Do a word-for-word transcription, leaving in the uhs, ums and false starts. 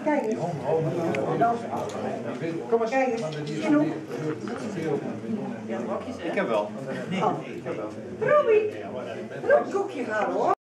Kijk eens. Kom maar, kijk eens. Genoeg. Ik heb wel. Oh. Robbie, een koekje halen hoor.